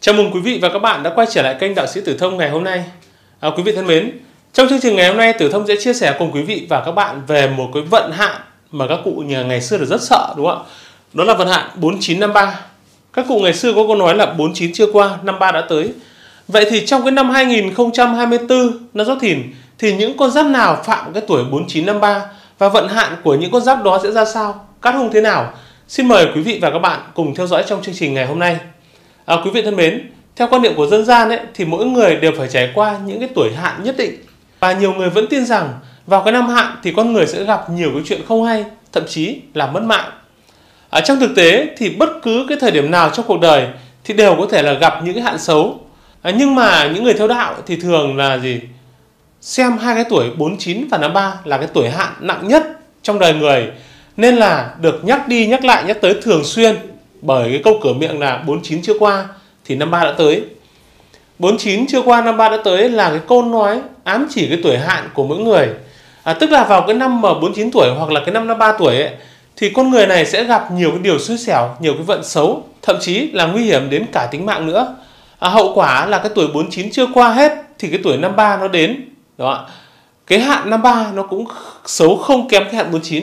Chào mừng quý vị và các bạn đã quay trở lại kênh Đạo sĩ Tử Thông ngày hôm nay. Quý vị thân mến, trong chương trình ngày hôm nay Tử Thông sẽ chia sẻ cùng quý vị và các bạn về một cái vận hạn mà các cụ nhà ngày xưa là rất sợ, đúng không ạ? Đó là vận hạn 4953. Các cụ ngày xưa có câu nói là 49 chưa qua, 53 đã tới. Vậy thì trong cái năm 2024 năm Giáp Thìn thì những con giáp nào phạm cái tuổi 4953 và vận hạn của những con giáp đó sẽ ra sao? Cát hung thế nào? Xin mời quý vị và các bạn cùng theo dõi trong chương trình ngày hôm nay. Quý vị thân mến, theo quan niệm của dân gian thì mỗi người đều phải trải qua những cái tuổi hạn nhất định. Và nhiều người vẫn tin rằng vào cái năm hạn thì con người sẽ gặp nhiều cái chuyện không hay, thậm chí là mất mạng. Trong thực tế thì bất cứ cái thời điểm nào trong cuộc đời thì đều có thể là gặp những cái hạn xấu. Nhưng mà những người theo đạo thì thường là gì? Xem hai cái tuổi 49 và 53 là cái tuổi hạn nặng nhất trong đời người, nên là được nhắc đi nhắc lại nhắc tới thường xuyên, bởi cái câu cửa miệng là 49 chưa qua thì 53 đã tới. 49 chưa qua 53 đã tới là cái câu nói ám chỉ cái tuổi hạn của mỗi người. Tức là vào cái năm mà 49 tuổi hoặc là cái năm 53 tuổi thì con người này sẽ gặp nhiều cái điều xui xẻo, nhiều cái vận xấu, thậm chí là nguy hiểm đến cả tính mạng nữa. Hậu quả là cái tuổi 49 chưa qua hết thì cái tuổi 53 nó đến. Đó. Cái hạn 53 nó cũng xấu không kém cái hạn 49.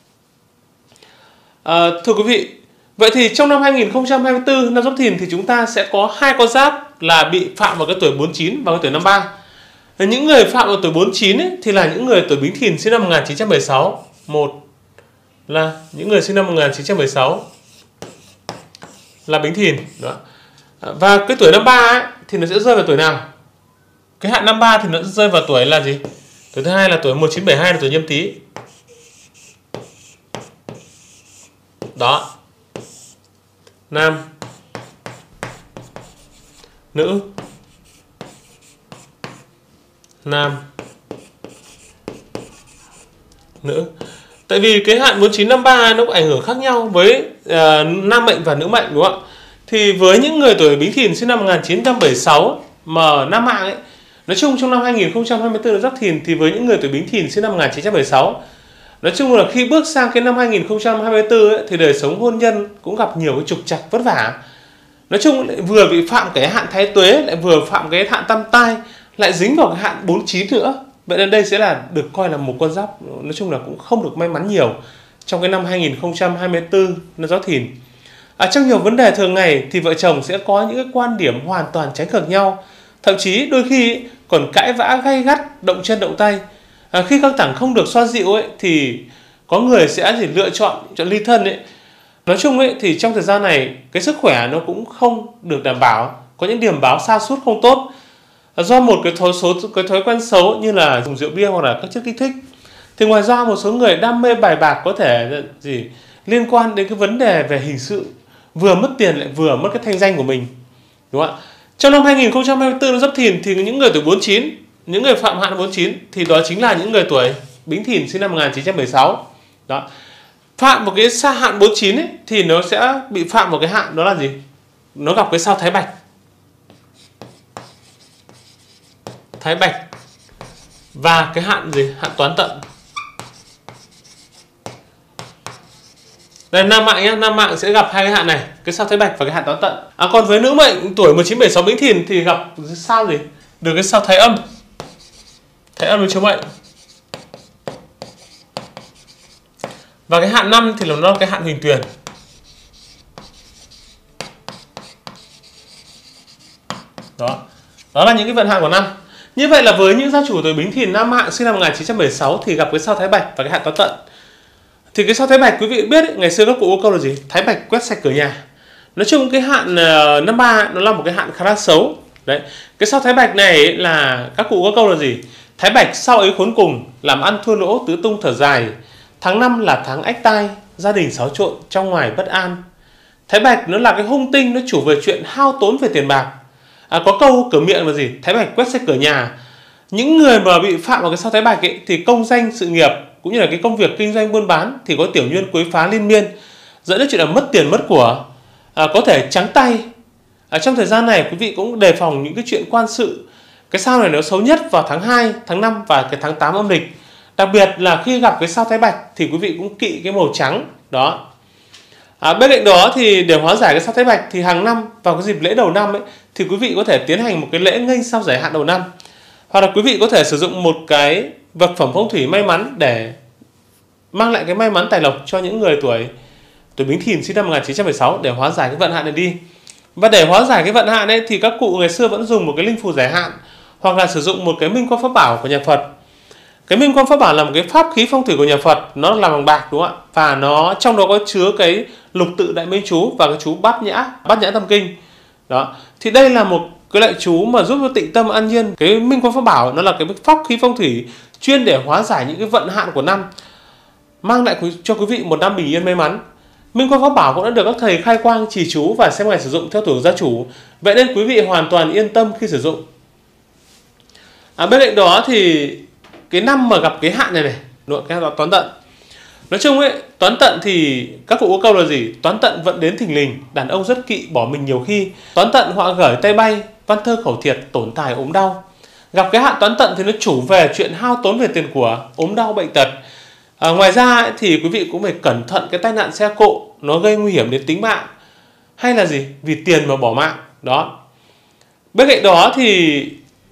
Thưa quý vị, vậy thì trong năm 2024 năm Giáp Thìn thì chúng ta sẽ có hai con giáp là bị phạm vào cái tuổi 49 và cái tuổi 53. Những người phạm vào tuổi 49 thì là những người tuổi Bính Thìn sinh năm 1976. Một là những người sinh năm 1976 là Bính Thìn. Đó. Và cái tuổi 53 thì nó sẽ rơi vào tuổi nào? Cái hạn 53 thì nó rơi vào tuổi là gì? Tuổi thứ hai là tuổi 1972 là tuổi Nhâm Tý. Đó. Nam, nữ, nam, nữ. Tại vì cái hạn 4953 nó có ảnh hưởng khác nhau với nam mệnh và nữ mệnh, đúng không ạ? Thì với những người tuổi Bính Thìn sinh năm 1976 mà nam mạng nói chung trong năm 2024 Giáp Thìn thì với những người tuổi Bính Thìn sinh năm 1976, nói chung là khi bước sang cái năm 2024 thì đời sống hôn nhân cũng gặp nhiều cái trục trặc vất vả. Nói chung lại vừa bị phạm cái hạn Thái Tuế, lại vừa phạm cái hạn Tam Tai, lại dính vào cái hạn 49 nữa. Vậy nên đây sẽ là được coi là một con giáp nói chung là cũng không được may mắn nhiều trong cái năm 2024 năm Giáp Thìn. Trong nhiều vấn đề thường ngày thì vợ chồng sẽ có những cái quan điểm hoàn toàn trái ngược nhau, thậm chí đôi khi còn cãi vã gay gắt, động chân động tay. Khi căng thẳng không được xoa dịu thì có người sẽ chỉ lựa chọn ly thân . Nói chung thì trong thời gian này cái sức khỏe nó cũng không được đảm bảo, có những điểm báo sa sút không tốt do một cái thói quen xấu như là dùng rượu bia hoặc là các chất kích thích. Thì ngoài ra một số người đam mê bài bạc có thể liên quan đến cái vấn đề về hình sự, vừa mất tiền lại vừa mất cái thanh danh của mình, đúng không ạ? Trong năm 2024 Giáp Thìn thì những người tuổi 49, những người phạm hạn 49 thì đó chính là những người tuổi Bính Thìn sinh năm 1976. Đó. Phạm một cái hạn 49 thì nó sẽ bị phạm một cái hạn đó là gì? Nó gặp cái sao Thái Bạch. Thái Bạch và cái hạn gì? Hạn Toán Tận. Đây, nam mạng nhé, nam mạng sẽ gặp hai cái hạn này, cái sao Thái Bạch và cái hạn Toán Tận. Còn với nữ mệnh tuổi 1976 Bính Thìn thì gặp sao gì? Được cái sao Thái Âm. Thái Âm với chiếu mệnh. Và cái hạn 5 thì là nó cái hạn Huỳnh Tuyền. Đó. Đó là những cái vận hạn của năm. Như vậy là với những gia chủ tuổi Bính Thìn nam mạng sinh năm 1976 thì gặp cái sao Thái Bạch và cái hạn Toán Tận. Thì cái sao Thái Bạch quý vị biết ngày xưa các cụ có câu là gì? Thái Bạch quét sạch cửa nhà. Nói chung cái hạn 53 nó là một cái hạn khá là xấu. Đấy. Cái sao Thái Bạch này là các cụ có câu là gì? Thái Bạch sao ấy khốn cùng, làm ăn thua lỗ tứ tung thở dài. Tháng 5 là tháng ách tai, gia đình xáo trộn, trong ngoài bất an. Thái Bạch nó là cái hung tinh, nó chủ về chuyện hao tốn về tiền bạc. Có câu cửa miệng là gì? Thái Bạch quét sạch cửa nhà. Những người mà bị phạm vào cái sao Thái Bạch thì công danh sự nghiệp cũng như là cái công việc kinh doanh buôn bán thì có tiểu nhân quấy phá liên miên, dẫn đến chuyện là mất tiền mất của, có thể trắng tay. Trong thời gian này quý vị cũng đề phòng những cái chuyện quan sự. Cái sao này nó xấu nhất vào tháng 2, tháng 5 và cái tháng 8 âm lịch. Đặc biệt là khi gặp cái sao Thái Bạch thì quý vị cũng kỵ cái màu trắng. Đó. Bên cạnh đó thì để hóa giải cái sao thái bạch thì hàng năm vào cái dịp lễ đầu năm ấy thì quý vị có thể tiến hành một cái lễ nghênh sao giải hạn đầu năm, hoặc là quý vị có thể sử dụng một cái vật phẩm phong thủy may mắn để mang lại cái may mắn tài lộc cho những người tuổi Bính Thìn sinh năm 1976 để hóa giải cái vận hạn này đi. Và để hóa giải cái vận hạn ấy thì các cụ ngày xưa vẫn dùng một cái linh phù giải hạn, hoặc là sử dụng một cái minh quang pháp bảo của nhà Phật. Cái minh quang pháp bảo là một cái pháp khí phong thủy của nhà Phật, nó làm bằng bạc đúng không ạ? Và nó trong đó có chứa cái lục tự đại minh chú và cái chú bát nhã tâm kinh. Đó. Thì đây là một cái loại chú mà giúp cho tịnh tâm an nhiên. Cái minh quang pháp bảo nó là cái pháp khí phong thủy chuyên để hóa giải những cái vận hạn của năm, mang lại cho quý vị một năm bình yên may mắn. Minh quang pháp bảo cũng đã được các thầy khai quang trì chú và xem ngày sử dụng theo tuổi của gia chủ. Vậy nên quý vị hoàn toàn yên tâm khi sử dụng. Bên cạnh đó thì cái năm mà gặp cái hạn này cái hạn toán tận. Nói chung ấy, toán tận thì các cụ có câu là gì? Toán tận vận đến thình lình, đàn ông rất kỵ bỏ mình nhiều khi. Toán tận họa gởi tay bay, văn thơ khẩu thiệt, tổn tài ốm đau. Gặp cái hạn toán tận thì nó chủ về chuyện hao tốn về tiền của, ốm đau bệnh tật. Ngoài ra ấy, thì quý vị cũng phải cẩn thận cái tai nạn xe cộ, nó gây nguy hiểm đến tính mạng, hay là gì? Vì tiền mà bỏ mạng. Đó. Bên cạnh đó thì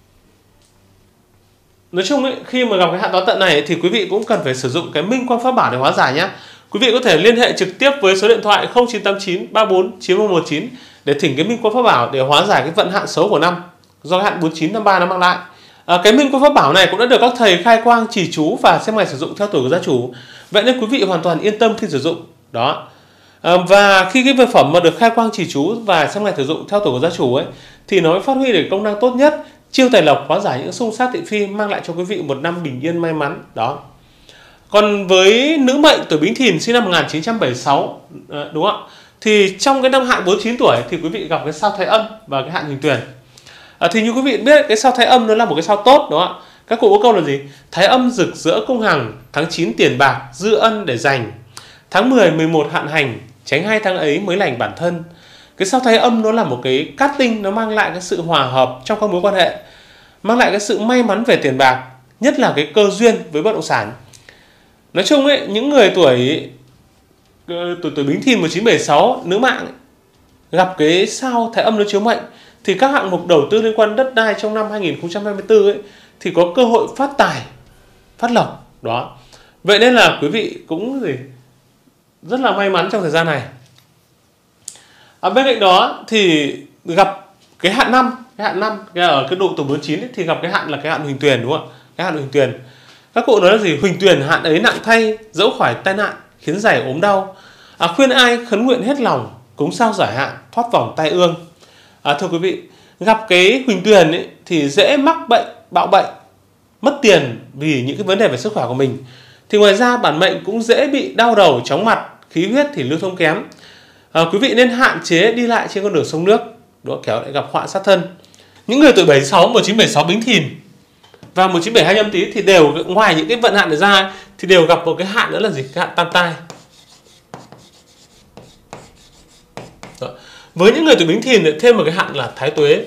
nói chung ấy, khi mà gặp cái hạn toán tận này thì quý vị cũng cần phải sử dụng cái minh quang pháp bảo để hóa giải nhé. Quý vị có thể liên hệ trực tiếp với số điện thoại 0989 34 9119 để thỉnh cái minh quang pháp bảo để hóa giải cái vận hạn xấu của năm do cái hạn 4953 nó mang lại. Cái minh quang pháp bảo này cũng đã được các thầy khai quang trì chú và xem ngày sử dụng theo tuổi của gia chủ. Vậy nên quý vị hoàn toàn yên tâm khi sử dụng. Đó. Và khi cái vật phẩm mà được khai quang trì chú và xem ngày sử dụng theo tuổi của gia chủ ấy thì nó mới phát huy được công năng tốt nhất, chiêu tài lộc, hóa giải những xung sát thị phi, mang lại cho quý vị một năm bình yên may mắn. Đó. Còn với nữ mệnh tuổi Bính Thìn sinh năm 1976 đúng không ạ? Thì trong cái năm hạn 49 tuổi thì quý vị gặp cái sao Thái Âm và cái hạn Huỳnh Tuyền. Thì như quý vị biết cái sao Thái Âm nó là một cái sao tốt đúng không ạ? Các cụ có câu là gì? Thái Âm rực rỡ cung hằng, tháng 9 tiền bạc dư ân để dành, tháng 10, 11 hạn hành, tránh 2 tháng ấy mới lành bản thân. Cái sao Thái Âm nó là một cái cát tinh, nó mang lại cái sự hòa hợp trong các mối quan hệ, mang lại cái sự may mắn về tiền bạc, nhất là cái cơ duyên với bất động sản. Nói chung ấy, những người tuổi Bính Thìn 1976 nữ mạng ấy, gặp cái sao Thái Âm nó chiếu mệnh thì các hạng mục đầu tư liên quan đất đai trong năm 2024 ấy thì có cơ hội phát tài, phát lộc. Đó. Vậy nên là quý vị cũng rất là may mắn trong thời gian này. Bên cạnh đó thì gặp cái hạn năm, ở cái độ tuổi 49 ấy, thì gặp cái hạn là cái hạn Huỳnh Tuyền đúng không ạ? Cái hạn Huỳnh Tuyền. Các cụ nói là gì? Huỳnh Tuyền hạn ấy nặng thay, dẫu khỏi tai nạn khiến giày ốm đau. Khuyên ai khấn nguyện hết lòng, cúng sao giải hạn, thoát vòng tai ương. Thưa quý vị, gặp cái Huỳnh Tuyền ấy thì dễ mắc bệnh, bạo bệnh, mất tiền vì những cái vấn đề về sức khỏe của mình. Thì ngoài ra bản mệnh cũng dễ bị đau đầu, chóng mặt, khí huyết thì lưu thông kém. Quý vị nên hạn chế đi lại trên con đường sông nước, đó kéo lại gặp họa sát thân. Những người tuổi 76, 1976 Bính Thìn và 1972 Nhâm Tý thì đều ngoài những cái vận hạn này ra thì đều gặp một cái hạn nữa là gì? Cái hạn tam tai. Đó. Với những người tuổi Bính Thìn thì thêm một cái hạn là Thái Tuế.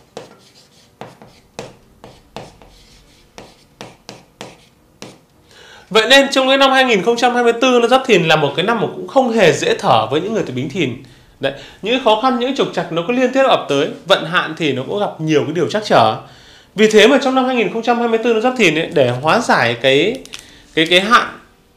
Vậy nên trong cái năm 2024 nó Giáp Thìn là một cái năm mà cũng không hề dễ thở với những người tuổi Bính Thìn. Đấy, những khó khăn, những trục trặc nó có liên tiếp ập tới, vận hạn thì nó cũng gặp nhiều cái điều trắc trở. Vì thế mà trong năm 2024 nó Giáp Thìn ấy, để hóa giải cái hạn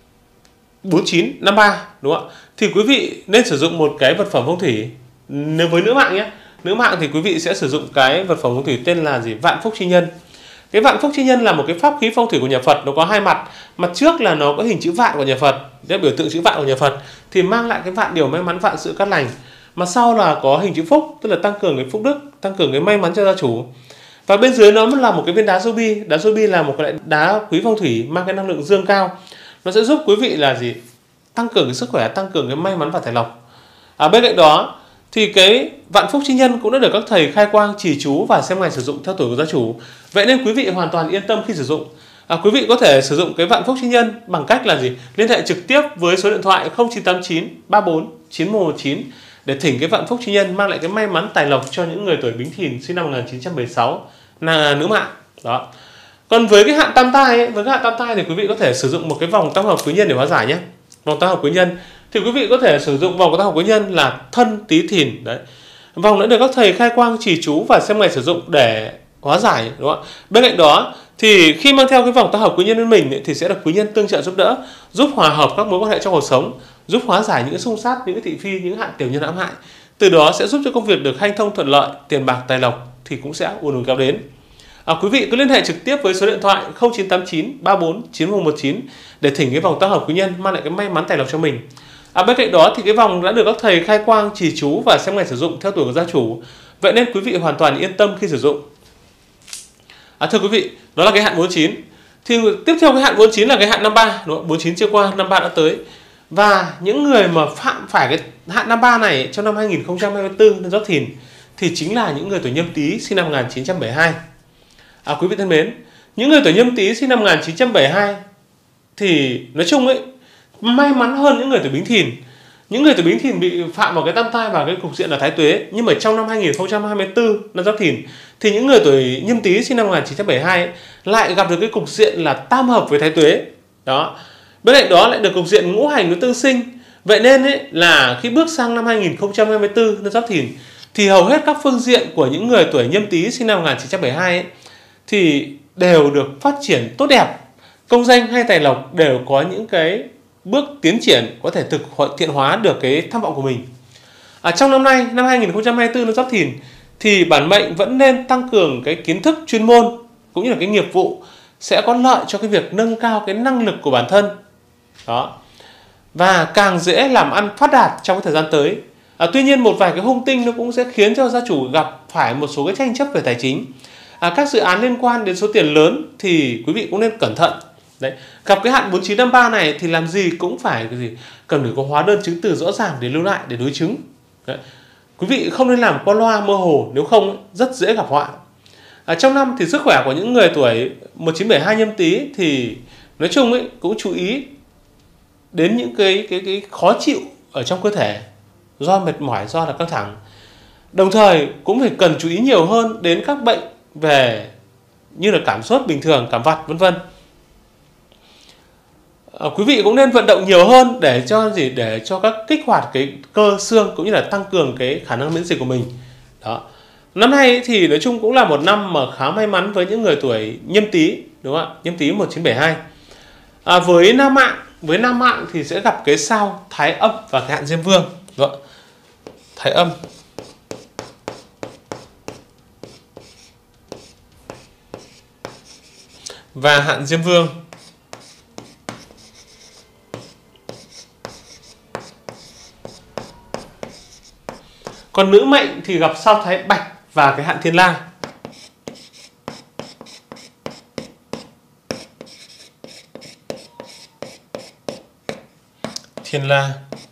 4953 đúng không ạ? Thì quý vị nên sử dụng một cái vật phẩm phong thủy. Nếu với nữ mạng nhé, nữ mạng thì quý vị sẽ sử dụng cái vật phẩm phong thủy tên là gì? Vạn Phúc Chi Nhân. Cái Vạn Phúc Chi Nhân là một cái pháp khí phong thủy của nhà Phật, nó có hai mặt. Mặt trước là nó có hình chữ vạn của nhà Phật, để biểu tượng chữ vạn của nhà Phật thì mang lại cái vạn điều may mắn, vạn sự cát lành. Mặt sau là có hình chữ phúc, tức là tăng cường cái phúc đức, tăng cường cái may mắn cho gia chủ. Và bên dưới nó là một cái viên đá ruby. Đá ruby là một cái loại đá quý phong thủy mang cái năng lượng dương cao. Nó sẽ giúp quý vị là gì? Tăng cường cái sức khỏe, tăng cường cái may mắn và tài lộc. Bên cạnh đó thì cái Vạn Phúc Chi Nhân cũng đã được các thầy khai quang trì chú và xem ngày sử dụng theo tuổi của gia chủ. Vậy nên quý vị hoàn toàn yên tâm khi sử dụng. Quý vị có thể sử dụng cái Vạn Phúc Chi Nhân bằng cách là gì? Liên hệ trực tiếp với số điện thoại 0989 34 9119 để thỉnh cái Vạn Phúc Chi Nhân mang lại cái may mắn tài lộc cho những người tuổi Bính Thìn sinh năm 1976 là nữ mạng. Đó. Còn với cái hạn tam tai ấy, với cái hạn tam tai thì quý vị có thể sử dụng một cái vòng tam hợp quý nhân để hóa giải nhé. Vòng tam hợp quý nhân thì quý vị có thể sử dụng vòng của tam hợp quý nhân là Thân Tý Thìn đấy. Vòng đã được các thầy khai quang chỉ chú và xem ngày sử dụng để hóa giải, đúng không ạ? Bên cạnh đó thì khi mang theo cái vòng tam hợp quý nhân bên mình thì sẽ được quý nhân tương trợ giúp đỡ, giúp hòa hợp các mối quan hệ trong cuộc sống, giúp hóa giải những xung sát, những thị phi, những hạn tiểu nhân ám hại. Từ đó sẽ giúp cho công việc được hanh thông thuận lợi, tiền bạc tài lộc thì cũng sẽ ùn ùn kéo đến. Quý vị cứ liên hệ trực tiếp với số điện thoại 0989 34 9119 để thỉnh cái vòng tam hợp quý nhân mang lại cái may mắn tài lộc cho mình. Bên cạnh đó thì cái vòng đã được các thầy khai quang chỉ chú và xem ngày sử dụng theo tuổi của gia chủ. Vậy nên quý vị hoàn toàn yên tâm khi sử dụng. Thưa quý vị, đó là cái hạn 49. Thì tiếp theo cái hạn 49 là cái hạn 53, đúng không? 49 chưa qua, 53 đã tới. Và những người mà phạm phải cái hạn 53 này trong năm 2024 năm Giáp Thìn thì chính là những người tuổi Nhâm Tý sinh năm 1972. Quý vị thân mến, những người tuổi Nhâm Tý sinh năm 1972 thì nói chung ấy may mắn hơn những người tuổi Bính Thìn. Những người tuổi Bính Thìn bị phạm vào cái tam tai và cái cục diện là thái tuế, nhưng mà trong năm 2024 năm Giáp Thìn thì những người tuổi Nhâm Tý sinh năm 1972 ấy, lại gặp được cái cục diện là tam hợp với thái tuế. Đó. Bên cạnh đó lại được cục diện ngũ hành với tương sinh. Vậy nên ấy, là khi bước sang năm 2024 năm Giáp Thìn thì hầu hết các phương diện của những người tuổi Nhâm Tý sinh năm 1972 ấy, thì đều được phát triển tốt đẹp. Công danh hay tài lộc đều có những cái bước tiến triển có thể thực hiện hóa được cái tham vọng của mình. Trong năm nay, năm 2024 năm Giáp Thìn thì bản mệnh vẫn nên tăng cường cái kiến thức chuyên môn cũng như là cái nghiệp vụ sẽ có lợi cho cái việc nâng cao cái năng lực của bản thân. Đó. Và càng dễ làm ăn phát đạt trong cái thời gian tới. Tuy nhiên một vài cái hung tinh nó cũng sẽ khiến cho gia chủ gặp phải một số cái tranh chấp về tài chính. Các dự án liên quan đến số tiền lớn thì quý vị cũng nên cẩn thận. Đấy, gặp cái hạn 4953 này thì làm gì cũng phải cái gì cần phải có hóa đơn chứng từ rõ ràng để lưu lại để đối chứng. Đấy. Quý vị không nên làm qua loa mơ hồ, nếu không rất dễ gặp họa. Trong năm thì sức khỏe của những người tuổi 1972 Nhâm Tý thì nói chung ấy cũng chú ý đến những cái khó chịu ở trong cơ thể do mệt mỏi, do là căng thẳng. Đồng thời cũng phải cần chú ý nhiều hơn đến các bệnh về như là cảm sốt bình thường, cảm vặt vân vân. Quý vị cũng nên vận động nhiều hơn để cho các kích hoạt cái cơ xương cũng như là tăng cường cái khả năng miễn dịch của mình. Đó. Năm nay thì nói chung cũng là một năm mà khá may mắn với những người tuổi Nhâm Tý, đúng không ạ? Nhâm Tý 1972. Với nam mạng thì sẽ gặp cái sao Thái Âm và cái hạn Diêm Vương. Đúng không? Thái Âm và hạn Diêm Vương. Còn nữ mệnh thì gặp sao Thái Bạch và cái hạn Thiên La. Thiên La.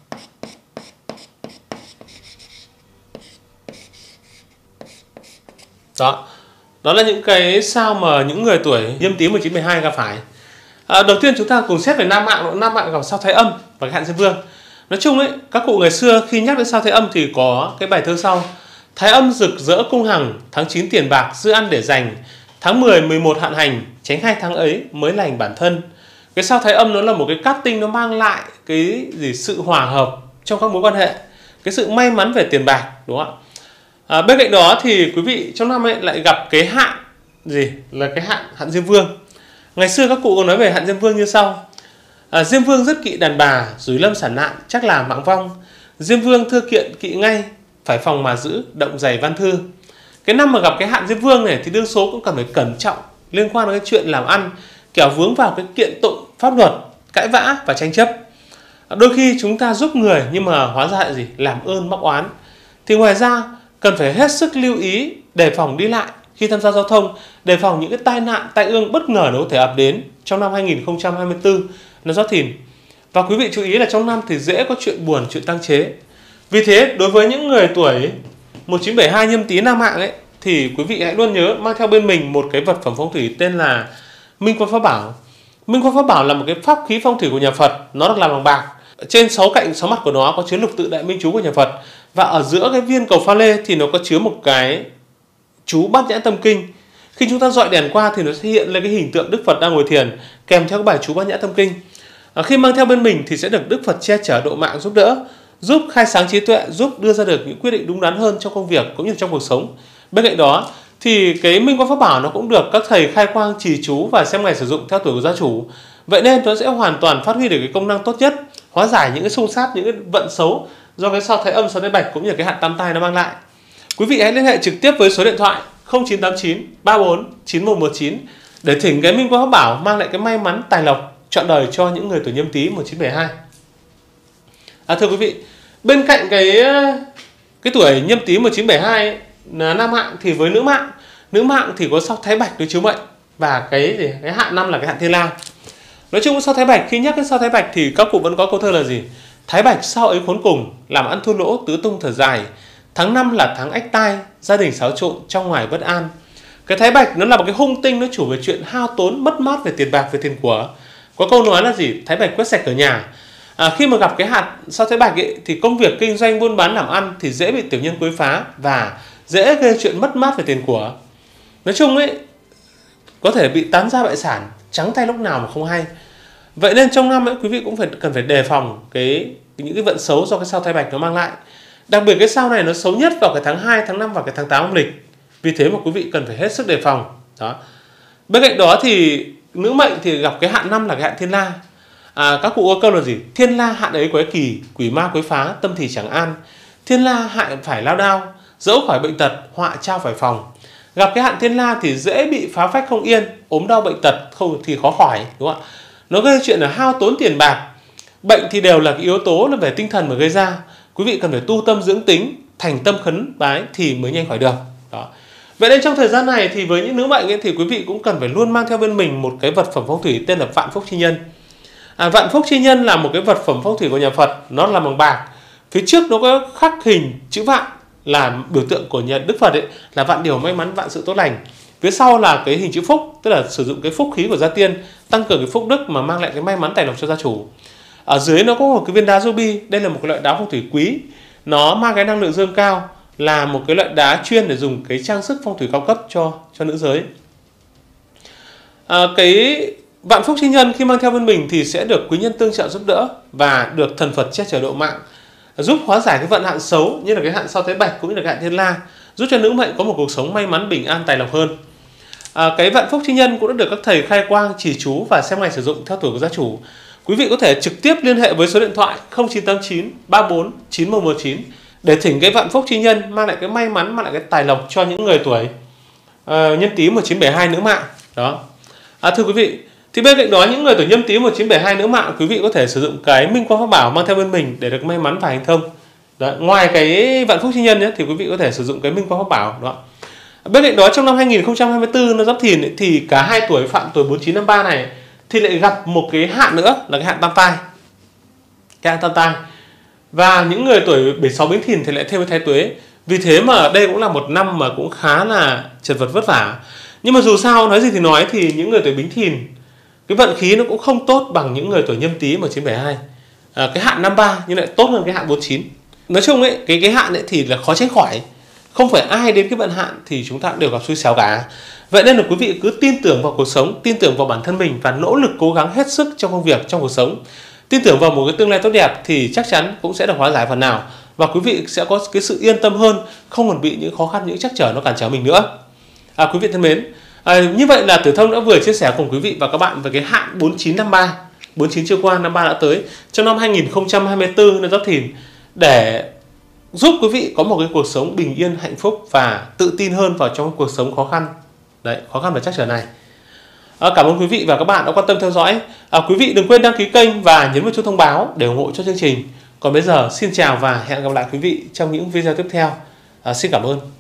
Đó là những cái sao mà những người tuổi Nhâm Tý 1972 gặp phải. Đầu tiên chúng ta cùng xét về nam mạng. Nam mạng gặp sao Thái Âm và cái hạn Diêm Vương. Nói chung ấy, các cụ ngày xưa khi nhắc đến sao Thái Âm thì có cái bài thơ sau: Thái Âm rực rỡ cung hằng, tháng 9 tiền bạc dư ăn để dành, tháng 10, 11 hạn hành, tránh 2 tháng ấy mới lành bản thân. Cái sao Thái Âm nó là một cái cát tinh, nó mang lại cái sự hòa hợp trong các mối quan hệ, cái sự may mắn về tiền bạc, đúng không ạ? Bên cạnh đó thì quý vị trong năm ấy lại gặp cái hạn là cái hạn Diêm Vương. Ngày xưa các cụ có nói về hạn Diêm Vương như sau: Diêm Vương rất kỵ đàn bà, rủi lâm sản nạn, chắc là mạng vong. Diêm Vương thưa kiện kỵ ngay, phải phòng mà giữ, động giày văn thư. Cái năm mà gặp cái hạn Diêm Vương này thì đương số cũng cần phải cẩn trọng liên quan đến cái chuyện làm ăn, kẻo vướng vào cái kiện tụng pháp luật, cãi vã và tranh chấp. Đôi khi chúng ta giúp người nhưng mà hóa ra làm ơn móc oán. Thì ngoài ra cần phải hết sức lưu ý đề phòng đi lại khi tham gia giao thông, đề phòng những cái tai nạn, tai ương bất ngờ nó có thể ập đến trong năm 2024 năm Giáp Thìn. Và quý vị chú ý là trong năm thì dễ có chuyện buồn, chuyện tăng chế. Vì thế đối với những người tuổi 1972 Nhâm Tý nam mạng ấy thì quý vị hãy luôn nhớ mang theo bên mình một cái vật phẩm phong thủy tên là Minh Quan Pháp Bảo. Minh Quan Pháp Bảo là một cái pháp khí phong thủy của nhà Phật, nó được làm bằng bạc. Trên 6 cạnh 6 mặt của nó có chứa lục tự đại minh chú của nhà Phật, và ở giữa cái viên cầu pha lê thì nó có chứa một cái chú Bát Nhã Tâm Kinh. Khi chúng ta dọi đèn qua thì nó sẽ hiện lên cái hình tượng Đức Phật đang ngồi thiền kèm theo cái bài chú Bát Nhã Tâm Kinh. Khi mang theo bên mình thì sẽ được Đức Phật che chở độ mạng giúp đỡ, giúp khai sáng trí tuệ, giúp đưa ra được những quyết định đúng đắn hơn trong công việc cũng như trong cuộc sống. Bên cạnh đó thì cái Minh Quang Pháp Bảo nó cũng được các thầy khai quang trì chú và xem ngày sử dụng theo tuổi của gia chủ. Vậy nên nó sẽ hoàn toàn phát huy được cái công năng tốt nhất, hóa giải những cái xung sát, những cái vận xấu do cái sao thái âm, sao thái bạch cũng như cái hạn tam tai nó mang lại. Quý vị hãy liên hệ trực tiếp với số điện thoại 0989 34 9119 để thỉnh cái Minh Quang Pháp Bảo mang lại cái may mắn tài lộc trọn đời cho những người tuổi Nhâm Tý 1972. Thưa quý vị, bên cạnh cái tuổi Nhâm Tý 1972 ấy, là nam mạng, thì với nữ mạng thì có sao thái bạch đối chiếu mệnh và cái hạn năm là cái hạn thiên la. Nói chung sao thái bạch, khi nhắc đến sao thái bạch thì các cụ vẫn có câu thơ là gì? Thái bạch sao ấy khốn cùng, làm ăn thua lỗ tứ tung thở dài. Tháng 5 là tháng ách tai, gia đình xáo trộn trong ngoài bất an. Cái thái bạch nó là một cái hung tinh, nó chủ về chuyện hao tốn mất mát về tiền bạc, về tiền của. Có câu nói là gì? Thái bạch quét sạch ở nhà. Khi mà gặp cái hạt sao thái bạch ấy, thì công việc kinh doanh buôn bán làm ăn thì dễ bị tiểu nhân quấy phá và dễ gây chuyện mất mát về tiền của. Nói chung ấy, có thể bị tán gia bại sản, trắng tay lúc nào mà không hay. Vậy nên trong năm ấy, quý vị cũng cần phải đề phòng những cái vận xấu do cái sao thái bạch nó mang lại. Đặc biệt cái sao này nó xấu nhất vào cái tháng 2, tháng 5 và cái tháng 8 âm lịch. Vì thế mà quý vị cần phải hết sức đề phòng. Đó. Bên cạnh đó thì nữ mệnh thì gặp cái hạn năm là cái hạn thiên la. Các cụ có câu là gì? Thiên la hạn ấy quái kỳ, quỷ ma quấy phá, tâm thì chẳng an. Thiên la hạn phải lao đao, dẫu khỏi bệnh tật, họa trao phải phòng. Gặp cái hạn thiên la thì dễ bị phá phách không yên, ốm đau bệnh tật không thì khó khỏi, đúng không ạ? Nó gây chuyện là hao tốn tiền bạc. Bệnh thì đều là cái yếu tố là về tinh thần mà gây ra. Quý vị cần phải tu tâm dưỡng tính, thành tâm khấn bái thì mới nhanh khỏi được. Đó. Vậy nên trong thời gian này thì với những nữ mệnh ấy, thì quý vị cũng cần phải luôn mang theo bên mình một cái vật phẩm phong thủy tên là Vạn Phúc Chi Nhân. Vạn Phúc Chi Nhân là một cái vật phẩm phong thủy của nhà Phật, nó là bằng bạc. Phía trước nó có khắc hình chữ vạn là biểu tượng của nhà Đức Phật ấy, là vạn điều may mắn, vạn sự tốt lành. Phía sau là cái hình chữ phúc, tức là sử dụng cái phúc khí của gia tiên, tăng cường cái phúc đức mà mang lại cái may mắn tài lộc cho gia chủ. Ở dưới nó có một cái viên đá ruby, đây là một cái loại đá phong thủy quý, nó mang cái năng lượng dương cao, là một cái loại đá chuyên để dùng cái trang sức phong thủy cao cấp cho nữ giới. Cái Vạn Phúc Chi Nhân khi mang theo bên mình thì sẽ được quý nhân tương trợ giúp đỡ và được thần Phật che chở độ mạng, giúp hóa giải cái vận hạn xấu như là cái hạn sao thái bạch cũng như là cái hạn thiên la, giúp cho nữ mệnh có một cuộc sống may mắn, bình an, tài lộc hơn. Cái Vạn Phúc Chi Nhân cũng đã được các thầy khai quang, chỉ chú và xem ngày sử dụng theo tuổi của gia chủ. Quý vị có thể trực tiếp liên hệ với số điện thoại 0989 34 9119 để thỉnh cái Vạn Phúc Chi Nhân mang lại cái may mắn, mang lại cái tài lộc cho những người tuổi Nhâm Tý 1972 nữ mạng. Đó. Thưa quý vị, thì bên cạnh đó những người tuổi Nhâm Tý 1972 nữ mạng, quý vị có thể sử dụng cái Minh Quang Pháp Bảo mang theo bên mình để được may mắn và hành thông. Đó. Ngoài cái Vạn Phúc Chi Nhân ấy, thì quý vị có thể sử dụng cái Minh Quang Pháp Bảo. Đó. Bên cạnh đó trong năm 2024 nó Giáp Thìn ấy, thì cả hai tuổi phạm tuổi 4953 này thì lại gặp một cái hạn nữa là cái hạn tam tai. Cái hạn tam tai. Và những người tuổi 76 Bính Thìn thì lại thêm cái Thái Tuế. Vì thế mà đây cũng là một năm mà cũng khá là chật vật vất vả. Nhưng mà dù sao nói gì thì nói thì những người tuổi Bính Thìn cái vận khí nó cũng không tốt bằng những người tuổi Nhâm Tý 1972. Cái hạn 53 nhưng lại tốt hơn cái hạn 49. Nói chung ấy, cái hạn ấy thì là khó tránh khỏi. Không phải ai đến cái vận hạn thì chúng ta cũng đều gặp xui xẻo cả. Vậy nên là quý vị cứ tin tưởng vào cuộc sống, tin tưởng vào bản thân mình và nỗ lực cố gắng hết sức trong công việc, trong cuộc sống. Tin tưởng vào một cái tương lai tốt đẹp thì chắc chắn cũng sẽ được hóa giải phần nào. Và quý vị sẽ có cái sự yên tâm hơn, không còn bị những khó khăn, những trắc trở nó cản trở mình nữa. Quý vị thân mến, như vậy là Tử Thông đã vừa chia sẻ cùng quý vị và các bạn về cái hạn 4953. 49 chưa qua, 53 đã tới. Trong năm 2024 năm Giáp Thìn để giúp quý vị có một cái cuộc sống bình yên, hạnh phúc và tự tin hơn vào trong cuộc sống khó khăn. Đấy, khó khăn và trắc trở này. Cảm ơn quý vị và các bạn đã quan tâm theo dõi. Quý vị đừng quên đăng ký kênh và nhấn vào chuông thông báo để ủng hộ cho chương trình. Còn bây giờ xin chào và hẹn gặp lại quý vị trong những video tiếp theo. Xin cảm ơn.